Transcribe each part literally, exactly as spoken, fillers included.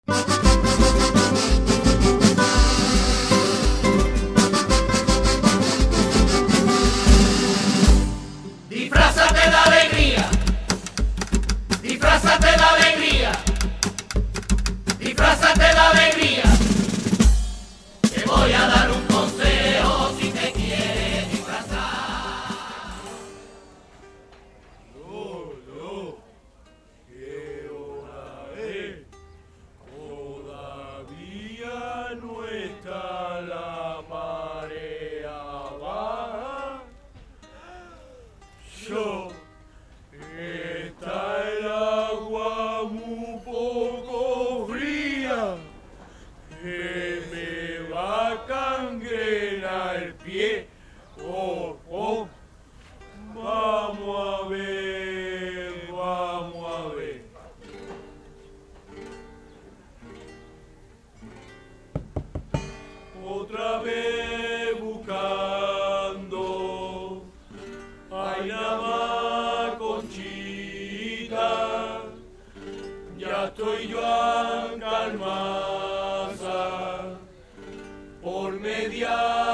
Disfrázate de alegría, disfrázate de alegría, disfrázate de alegría. Te voy a dar un consejo si te quieres disfrazar. No, no, ¿qué hora es? Todavía no está la marea baja. Yo, está el agua muy poco fría, que me va a cangrenar el pie. Oh, oh, vamos a ver, vamos a ver. Otra vez buscando, ay nada más Conchita, ya estoy yo en Calmasa, por media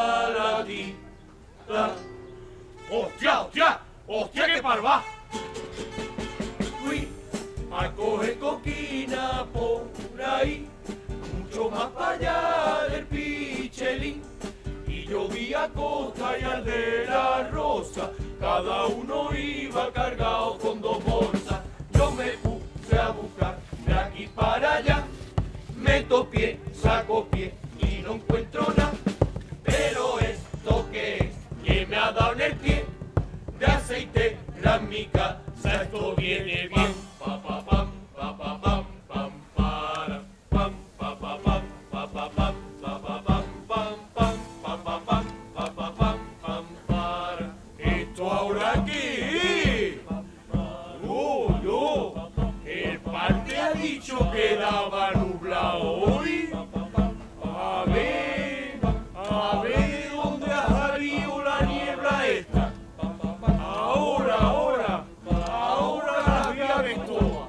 latita. ¡Hostia, hostia! ¡Hostia, qué parva! Fui a coger coquina por ahí, mucho más para allá del Pichelín, y yo vi a Costa y al de la Rosa, cada uno iba cargado con dos bolsas. Yo me puse a buscar de aquí para allá, me topié, saco pie y no encuentro nada. Pero esto que es, que me ha dado en el pie, de aceite la mi casa, esto viene bien. Pa, pa, pam, pa, pa, pam, pam, para, pam, pa, pa, pam, pa, pa, pam, pa, pa, pam, pam, pam, pa, pa, pam, pa, pa, pam, pam, para. ¿Esto ahora qué? Oh, yo, el parte ha dicho que daba nublado hoy. A ver, a ver dónde ha salido la niebla esta. Ahora, ahora, ahora la voy a ver toda.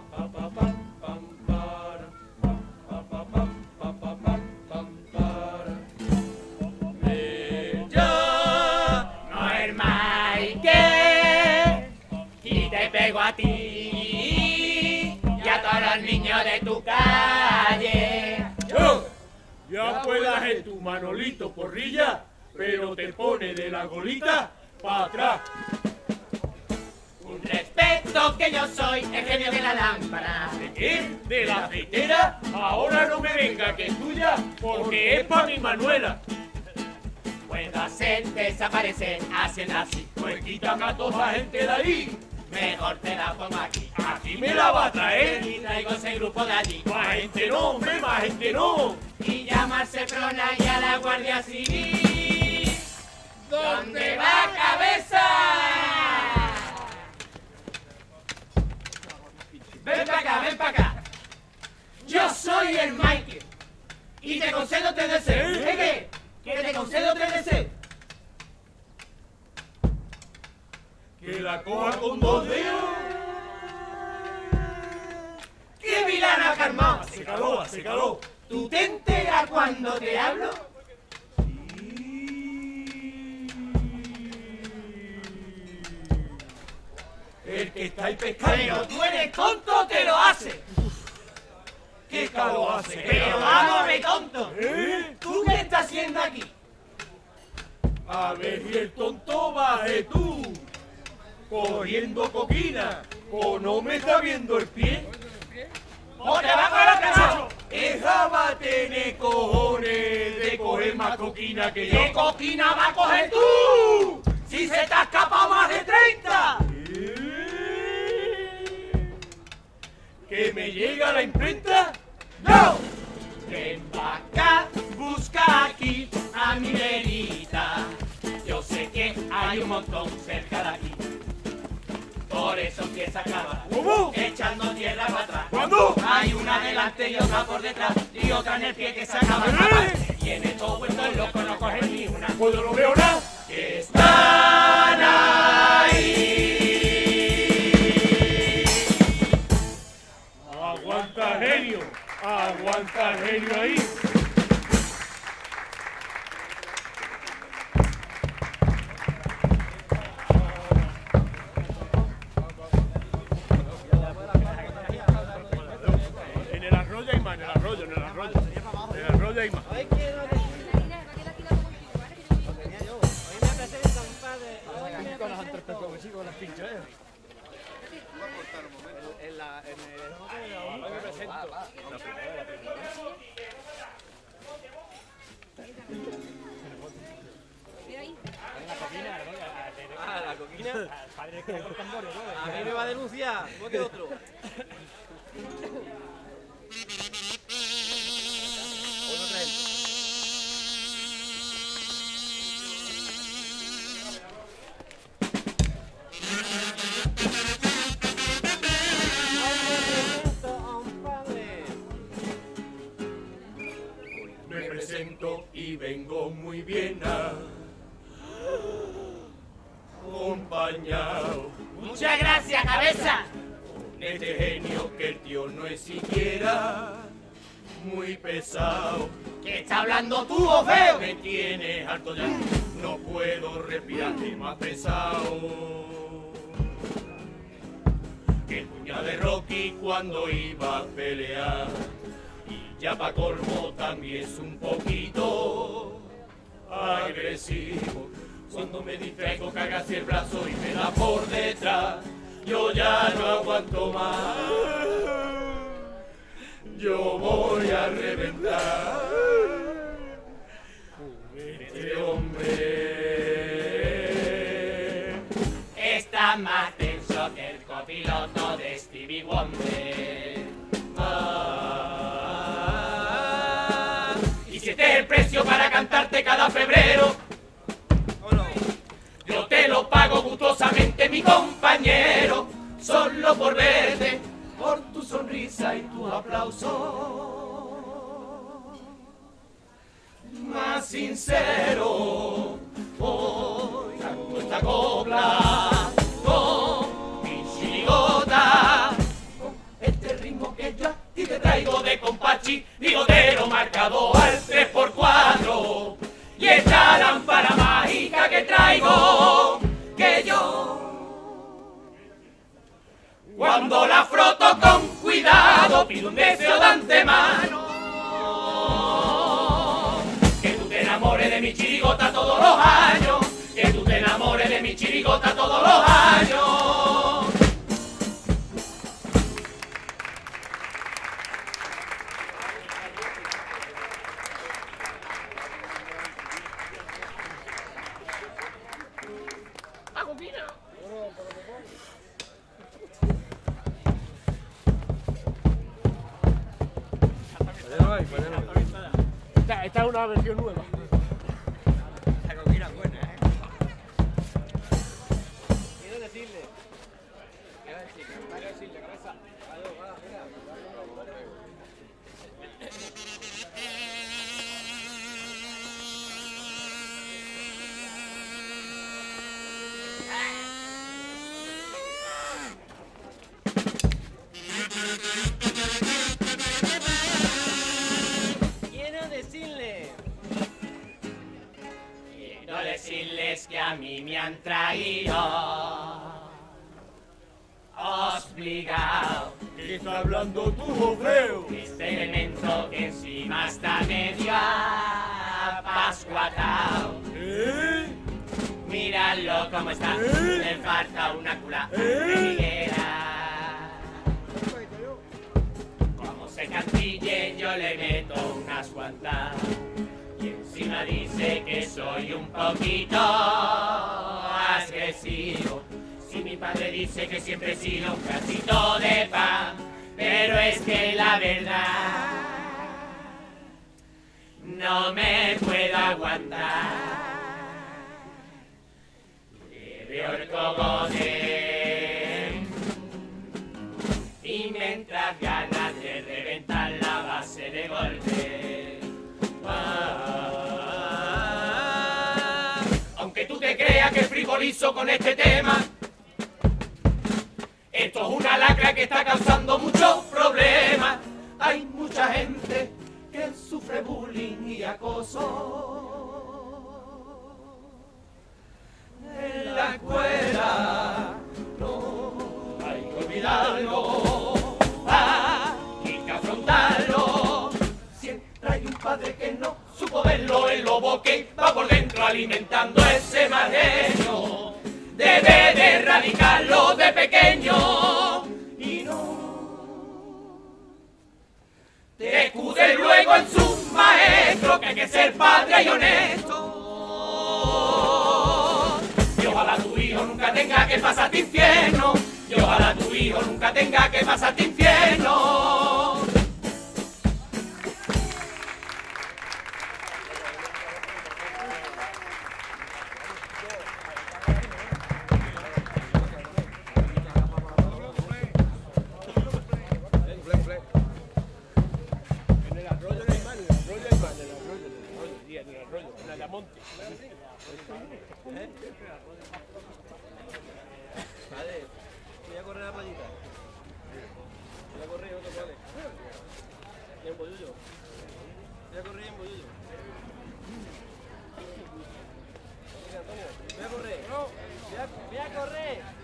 Yo no es Mike y te pego a ti y a todos los niños de tu calle. Yo, ya puedas en tu Manolito Porrilla, pero te pone de la golita para atrás. Un respeto que yo soy el genio de la lámpara. ¿De qué? ¿De la aceitera? Ahora no me venga que es tuya, porque es para mi Manuela. Puedo hacer desaparecer haciendo así. Pues quítame a toda la gente de ahí. Mejor te la pongo aquí. Aquí me la va a traer. Y traigo ese grupo de allí. Más gente no, hombre, más gente no. Y llamarse Prona y a la Guardia Civil. ¿Dónde va cabeza? Ven para acá, ven para acá. Yo soy el Michael y te concedo tres deseos. ¿Eh qué? Que te concedo tres deseos. Que la coja con dos dedos. ¡Qué vilana ha calmado! Se caló, se caló. ¿Tú te enteras cuando te hablo? El que está ahí pescando. Pero tú eres tonto, te lo hace. ¿Qué calor hace? Pero vamos, ve tonto. ¿Eh? ¿Tú qué estás haciendo aquí? A ver si el tonto baje tú. Cogiendo coquina. ¿O no me está viendo el pie? ¡O te va a coger los cachorros! Esa va a tener cojones de coger más coquina que yo. ¿Qué coquina va a coger tú? ¡Si se te ha escapado más de treinta! ¿Que me llega la imprenta? ¡No! Ven pa' acá, busca aquí a mi verita. Yo sé que hay un montón cerca de aquí. Por eso empieza a acabar. ¿Cómo? Echando tierra para atrás. ¿Cuándo? Hay una delante y otra por detrás. Y otra en el pie que se acaba de ¿Eh? escapar. Tiene todo vuelto loco, no coge ni una. Pues no veo nada. Que están ahí. Aguanta, genio. Aguanta. está el genio ahí. En el arroyo hay más, en el arroyo, en el arroyo. En el arroyo hay más. Con los antrospecos, sí, con las pinchos, ¿eh? En la... en el... me presento. Ah, la coquina. A mí me va a denunciar, igual que otro. Uno trae. Me presento y vengo muy bien acompañado. Muchas gracias, cabeza. Este genio que el tío no es siquiera muy pesado. ¿Qué está hablando tú, o feo? Me tienes harto ya, no puedo respirarte más pesado. Que el puñal de Rocky cuando iba a pelear. Y ya pa' colmo también es un poquito agresivo. Cuando me distraigo caga hacia el brazo y me da por detrás. Yo ya no aguanto más. Yo voy a reventar. Este hombre Está más tenso que el copiloto de Stevie Wonder. ah, Y si este es el precio para cantarte cada febrero, yo te lo pago gustosamente, mi compañero, solo por verte, por tu sonrisa y tu aplauso más sincero. Hoy canto esta copla con mi chirigota, con este ritmo que yo a ti te traigo de compachi, bigotero marcado al tres por cuatro. Y esta lámpara mágica que traigo, que yo cuando la froto con cuidado pido un deseo de antemano. Que tú te enamores de mi chirigota todos los años, que tú te enamores de mi chirigota todos los años. Esta, esta es una versión nueva. La coquina es buena, ¿eh? Quiero decirle. Quiero decirle. Quiero decirle, cabeza. Adiós, va, mira. Quiero decirle. Quiero decirles que a mí me han traído obligado. ¿Qué está hablando tú, feo? Este elemento que encima está medio apascuatao. ¿Eh? Míralo cómo está, ¿Eh? le falta una cula ¿Eh? de higuera. Como se cantille yo le meto unas cuantas. Y encima dice que soy un poquito agresivo. Si mi padre dice que siempre he sido un casito de pan, pero es que la verdad no me puedo aguantar. Le veo el cogote y me entran ganas de reventar la base de golpe. Ah, aunque tú te creas que frivolizo con este tema, esto es una lacra que está causando muchos problemas. Hay mucha gente sufre bullying y acoso. En la escuela no hay que olvidarlo, hay que afrontarlo. Siempre hay un padre que no supo verlo, el lobo que va por dentro alimentando ese mal genio. Debe de erradicarlo de pequeño y no te escude luego en su maestro, que hay que ser padre y honesto. Y ojalá tu hijo nunca tenga que pasarte infierno, y ojalá tu hijo nunca tenga que pasarte infierno. Vale, voy a correr a la playita. Voy a correr otro vale. Y en Bollullo. Voy a correr en Bollullo. Mira, Antonio, voy a correr. Voy a, voy a correr.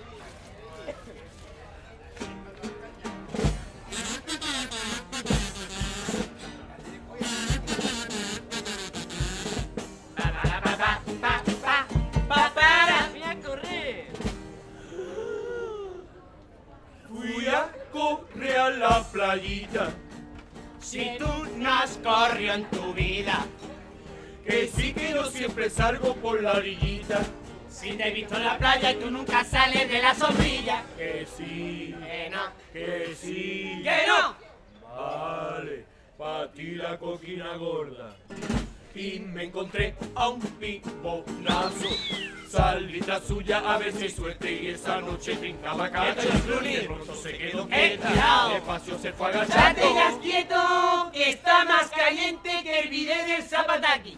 Fui a correr a la playita. Si tú no has corrido en tu vida, Que sí que yo siempre salgo por la orillita. si te he visto en la playa y tú nunca sales de la sombrilla, Que sí, que no, que sí. que no. Vale, pa' ti la coquina gorda. Y me encontré a un pibonazo. Salí tras suya a ver si hay suerte y esa noche brincaba cacho. Y de pronto se quedó quieta, cuidado. despacio se fue Ya agachando. te das quieto, que está más caliente que el bidet del Zapataki.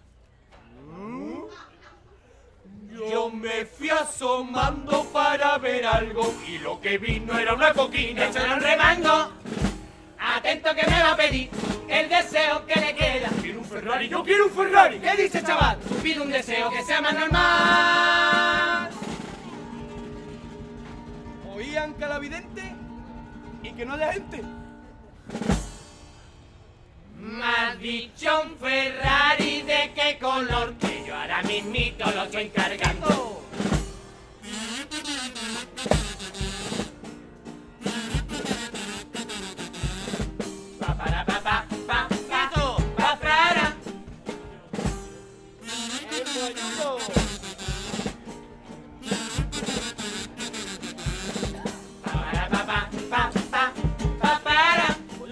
Yo me fui asomando para ver algo y lo que vi no era una coquina. Eso era un remango. Atento que me va a pedir el deseo que le queda. Quiero un Ferrari, yo quiero un Ferrari. ¿Qué dice, chaval? Tú pide un deseo que sea más normal. Oían calavidente y que no haya gente. Me has dicho un Ferrari, ¿de qué color? Que yo ahora mismito lo estoy encargando. Pa para pa pa pa pa pa para. Pa para pa pa pa pa pa para.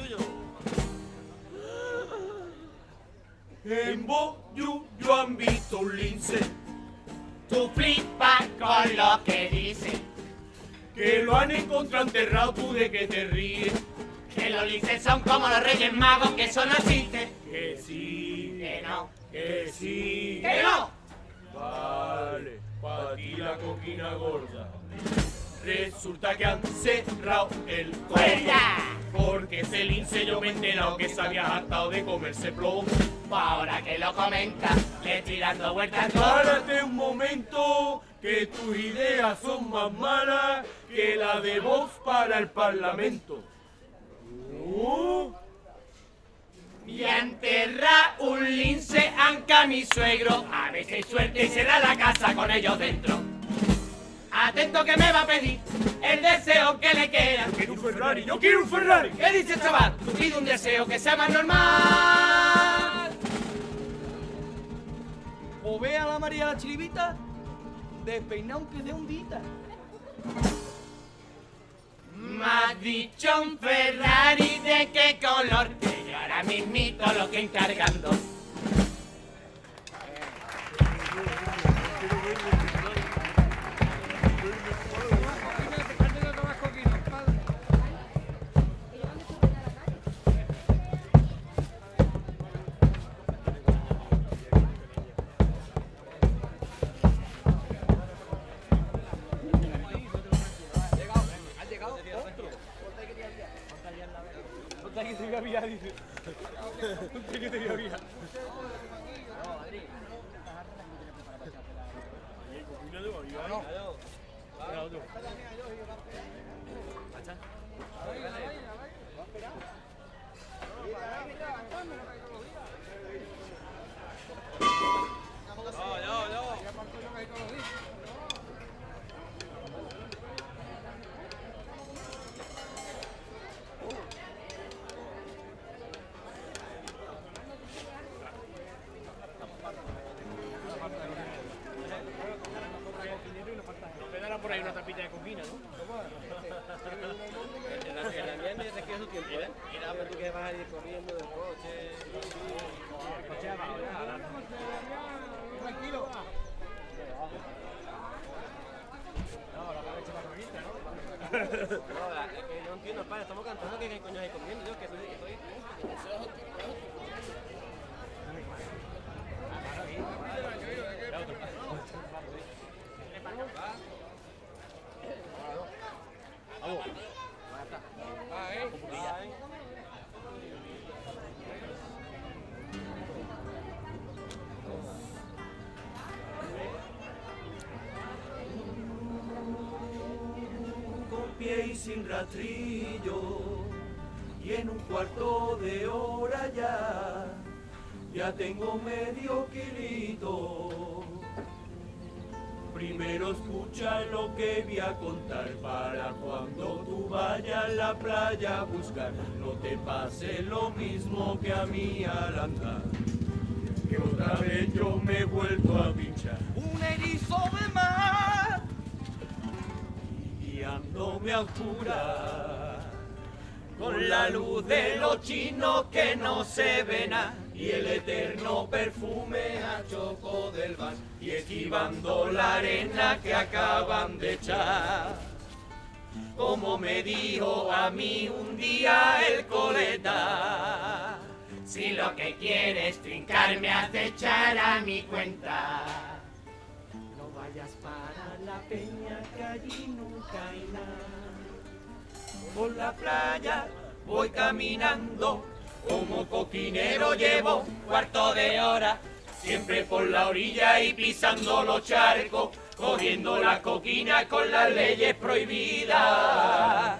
En Bollullo han visto un lince Tú flipas con lo que dice. que lo han encontrado enterrado, tú de que te ríes. Que los linces son como los reyes magos, que eso no existe. Que sí, Que no, que sí. que no. Vale, pa' ti la coquina gorda. Resulta que han cerrado el todo. ¡Fuera! Porque ese lince yo me he enterado que se había hartado de comerse plomo. Pues ahora que lo comenta, le estoy dando vueltas todo. Párate un momento, que tus ideas son más malas que la de Vox para el Parlamento. Uh, Y a enterrar un lince anca mi suegro. A ver si hay suerte y se da la casa con ellos dentro. Atento que me va a pedir el deseo que le queda. quiero un Ferrari, yo quiero un Ferrari. ¿Qué dice, chaval? Tú pide un deseo que sea más normal. O ve a la María la Chiribita despeinado aunque de un dita. Me has dicho un Ferrari, ¿de qué color? Que yo ahora mismito lo estoy encargando. Ponte aquí que te dice. Un chiquito que había. No, por ahí una tapita de coquina, ¿no? En la, en la mía me requiere su tiempo, ¿eh? Mira, pero tú que vas a ir corriendo del coche. Tranquilo. No, la, es que no entiendo, padre, estamos cantando que qué coño hay comiendo, yo que soy, que soy. Con pie y sin rastrillo, y en un cuarto de hora ya, ya tengo medio kilito. Primero escucha lo que voy a contar para cuando tú vayas a la playa a buscar, no te pase lo mismo que a mí al andar, que otra vez yo me he vuelto a pinchar un erizo de mar, guiándome a oscuras, con la luz de los chinos que no se ve nada, y el eterno perfume a choco del bar, y esquivando la arena que acaban de echar. Como me dijo a mí un día el coleta, Si lo que quieres trincarme hace echar a mi cuenta, no vayas para la peña que allí nunca hay nada. Por la playa voy caminando, como coquinero llevo cuarto de hora, siempre por la orilla y pisando los charcos, cogiendo la coquina con las leyes prohibidas.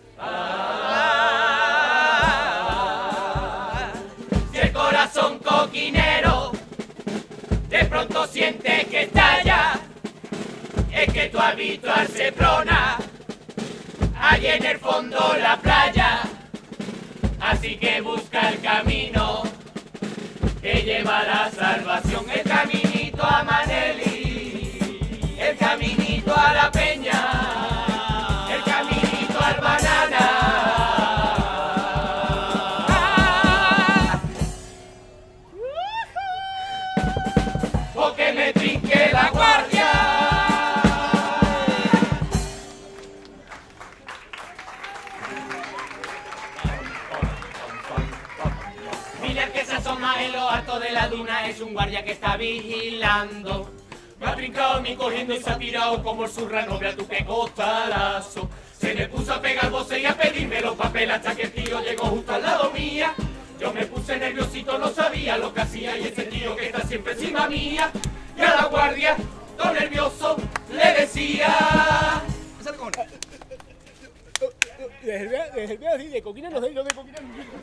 Ah, si el corazón coquinero de pronto siente que estalla, es que tú has visto al Seprona allí en el fondo la playa. Así que busca el camino que lleva a la salvación, el caminito a Maneli, el caminito a la peña, el caminito al banana. Ah, porque me trinqué la guardia. Que se asoma en lo alto de la duna es un guardia que está vigilando. Me ha trincado a mí cogiendo y se ha tirado como el surrano, vea tú qué costalazo. Se me puso a pegar voces y a pedirme los papeles hasta que el tío llegó justo al lado mía. Yo me puse nerviosito, no sabía lo que hacía y ese tío que está siempre encima mía. Y a la guardia, todo nervioso, le decía... Desde el veo así, de coquina no sé, no de coquina no sé.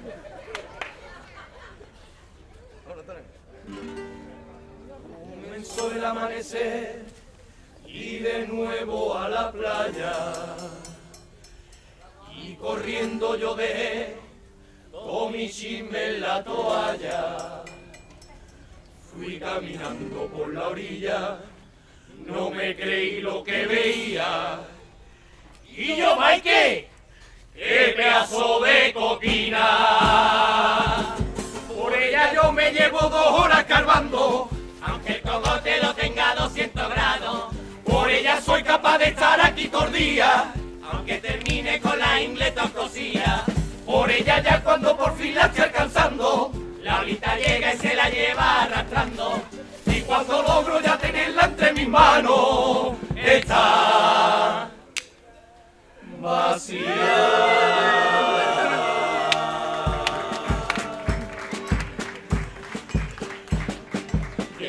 Comenzó el amanecer y de nuevo a la playa, y corriendo yo dejé con mi chisme en la toalla. Fui caminando por la orilla, no me creí lo que veía, y yo, Maike, qué pedazo de coquina. Por ella yo me llevo dos horas carbando, aunque el cogote lo tenga a doscientos grados. Por ella soy capaz de estar aquí todo el día, aunque termine con la ingle toscosía. Por ella ya cuando por fin la estoy alcanzando, la olita llega y se la lleva arrastrando. Y cuando logro ya tenerla entre mis manos, está vacía.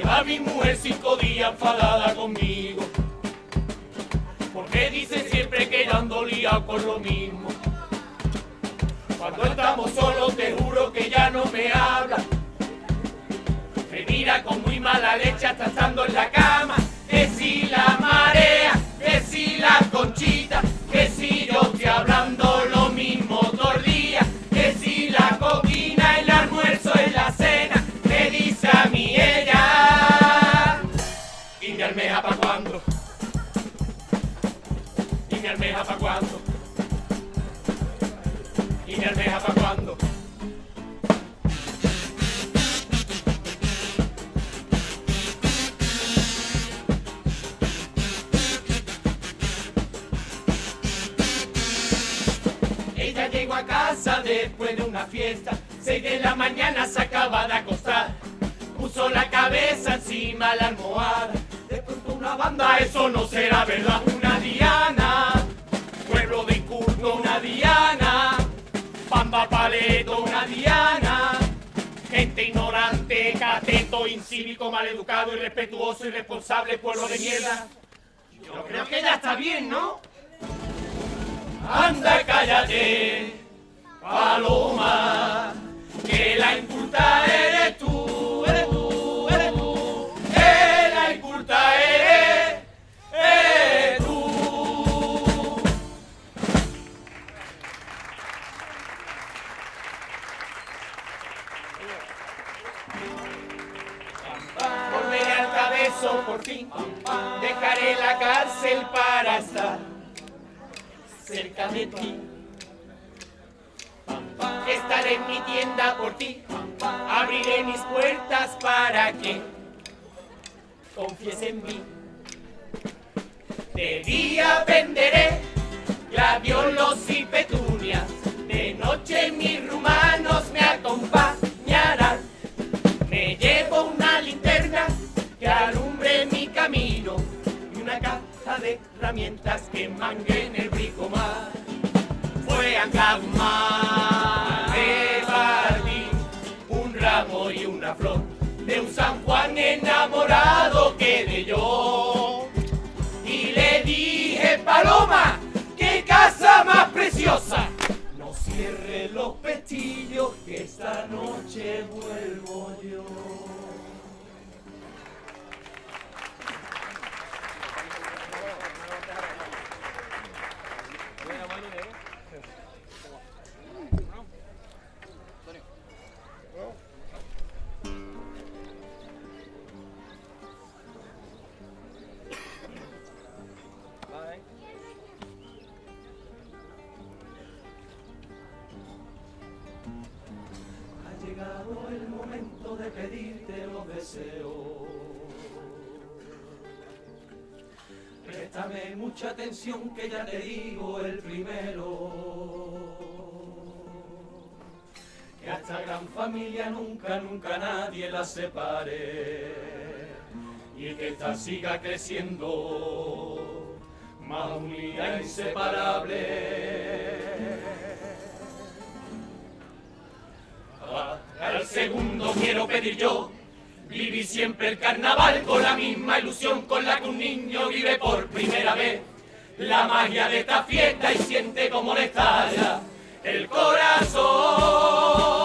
A mi mujer cinco días enfadada conmigo, porque dice siempre que yo ando liado con lo mismo. Cuando estamos solos te juro que ya no me habla, me mira con muy mala leche hasta estando en la cama. Que si la marea, que si la conchita, que si yo estoy hablando lo mismo todo el día, que si la coquina, el almuerzo y la cena, me dice a mí ella. ¿Y mi almeja pa' cuándo? ¿Y mi almeja pa' cuándo? ¿Y mi almeja pa' cuándo? Ella llegó a casa después de una fiesta, seis de la mañana se acaba de acostar, puso la cabeza encima de la almohada, de pronto una banda, eso no será verdad, una diana, pueblo de inculto, una diana, Pamba Paleto, una diana, gente ignorante, cateto, incívico, maleducado, irrespetuoso, irresponsable, pueblo de mierda. Yo creo que ya está bien, ¿no? Anda, cállate, paloma, que la inculta eres tú, eres tú, eres tú, que la inculta eres, eres tú. Volveré al cabezo por fin, dejaré la cárcel para estar cerca de ti. Estaré en mi tienda por ti, abriré mis puertas para que confíes en mí. De día venderé gladiolos y petunias, de noche mis rumanos me acompañarán. Me llevo una linterna que alumbre mi camino y una caja de herramientas que manguen el bricomar. Fue a Camar de Barbí, un ramo y una flor, de un San Juan enamorado quedé yo. Y le dije, paloma, qué casa más preciosa, no cierre los pestillos que esta noche vuelvo yo. Ha llegado el momento de pedirte los deseos. Préstame mucha atención que ya te digo el primero. Que a esta gran familia nunca, nunca nadie la separe. Y que esta siga creciendo, más unida, inseparable. Al segundo quiero pedir yo, vivir siempre el carnaval con la misma ilusión con la que un niño vive por primera vez la magia de esta fiesta y siente como le estalla el corazón.